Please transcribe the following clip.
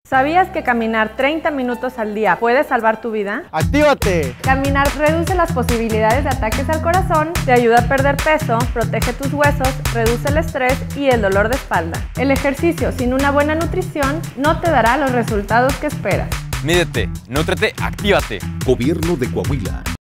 ¿Sabías que caminar 30 minutos al día puede salvar tu vida? ¡Actívate! Caminar reduce las posibilidades de ataques al corazón, te ayuda a perder peso, protege tus huesos, reduce el estrés y el dolor de espalda. El ejercicio sin una buena nutrición no te dará los resultados que esperas. Mídete, nútrete, actívate. Gobierno de Coahuila.